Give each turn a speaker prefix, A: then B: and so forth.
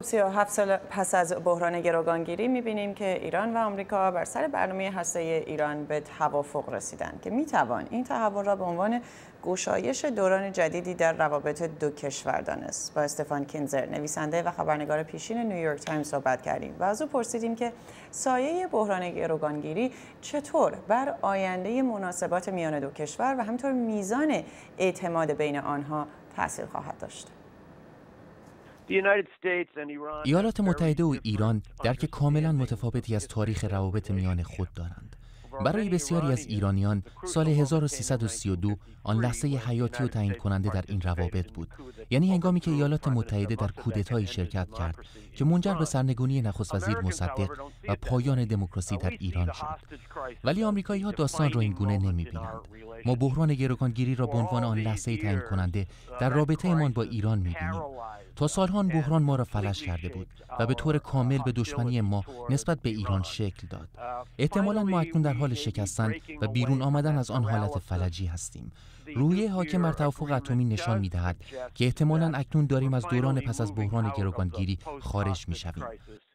A: 37 سال پس از بحران گروگانگیری می‌بینیم که ایران و آمریکا بر سر برنامه هسته‌ای ایران به توافق رسیدند که می‌توان این تحول را به عنوان گشایش دوران جدیدی در روابط دو کشور دانست. با استفان کینزر، نویسنده و خبرنگار پیشین نیویورک تایمز صحبت کردیم و از او پرسیدیم که سایه بحران گروگانگیری چطور بر آینده مناسبات میان دو کشور و همینطور میزان اعتماد بین آنها تأثیر خواهد داشت.
B: ایالات متحده و ایران درک کاملا متفاوتی از تاریخ روابط میان خود دارند. برای بسیاری از ایرانیان سال 1332 آن لحظه حیاتی و تعیین کننده در این روابط بود، یعنی هنگامی که ایالات متحده در کودتایی شرکت کرد که منجر به سرنگونی نخست وزیر مصدق و پایان دموکراسی در ایران شد. ولی آمریکایی‌ها داستان را این گونه نمی‌بینند. ما بحران گروگانگیری را به عنوان آن لحظه تعیین کننده در رابطه‌مان با ایران می‌بینیم. تا سالها آن بحران ما را فلج کرده بود و به طور کامل به دشمنی ما نسبت به ایران شکل داد. احتمالاً ما اکنون در حال شکستن و بیرون آمدن از آن حالت فلجی هستیم. روحیه حاکم بر توافق اتمی نشان می‌دهد که احتمالاً اکنون داریم از دوران پس از بحران گروگانگیری خارج می‌شویم.